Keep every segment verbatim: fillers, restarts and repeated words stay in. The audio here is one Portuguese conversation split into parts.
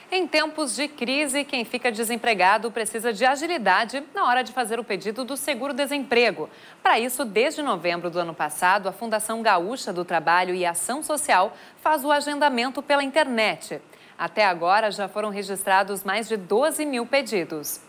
Em tempos de crise, quem fica desempregado precisa de agilidade na hora de fazer o pedido do seguro-desemprego. Para isso, desde novembro do ano passado, a Fundação Gaúcha do Trabalho e Ação Social faz o agendamento pela internet. Até agora, já foram registrados mais de doze mil pedidos.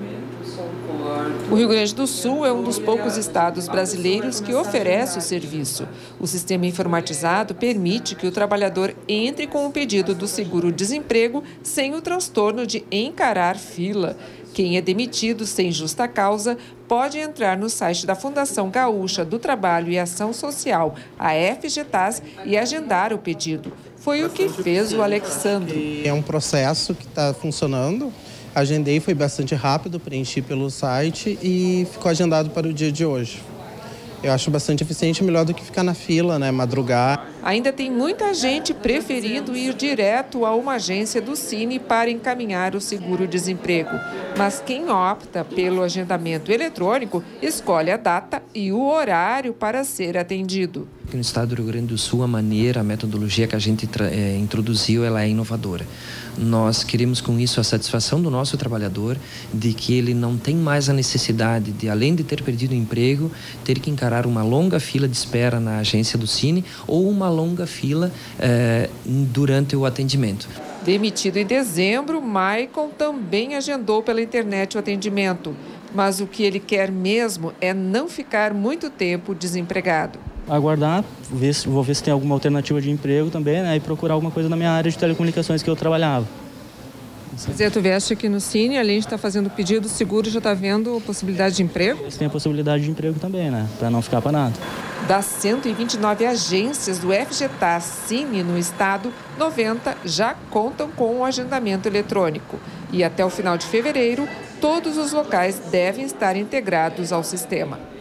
O Rio Grande do Sul é um dos poucos estados brasileiros que oferece o serviço. O sistema informatizado permite que o trabalhador entre com o pedido do seguro-desemprego sem o transtorno de encarar fila. Quem é demitido sem justa causa pode entrar no site da Fundação Gaúcha do Trabalho e Ação Social, a F G T A S, e agendar o pedido. Foi o que fez o Alexandro. É um processo que está funcionando. Agendei, foi bastante rápido, preenchi pelo site e ficou agendado para o dia de hoje. Eu acho bastante eficiente, melhor do que ficar na fila, né, madrugar. Ainda tem muita gente preferindo ir direto a uma agência do Cine para encaminhar o seguro-desemprego. Mas quem opta pelo agendamento eletrônico escolhe a data e o horário para ser atendido. No estado do Rio Grande do Sul, a maneira, a metodologia que a gente é, introduziu, ela é inovadora. Nós queremos com isso a satisfação do nosso trabalhador, de que ele não tem mais a necessidade de, além de ter perdido o emprego, ter que encarar uma longa fila de espera na agência do Cine ou uma longa fila é, durante o atendimento. Demitido em dezembro, Maicon também agendou pela internet o atendimento. Mas o que ele quer mesmo é não ficar muito tempo desempregado. Aguardar, ver se, vou ver se tem alguma alternativa de emprego também, né? E procurar alguma coisa na minha área de telecomunicações que eu trabalhava. Zé, tu veste aqui no Cine, além de estar fazendo o pedido seguro, já está vendo possibilidade de emprego? Tem a possibilidade de emprego também, né? Para não ficar parado. Das cento e vinte e nove agências do F G T A S Cine no estado, noventa já contam com o agendamento eletrônico. E até o final de fevereiro, todos os locais devem estar integrados ao sistema.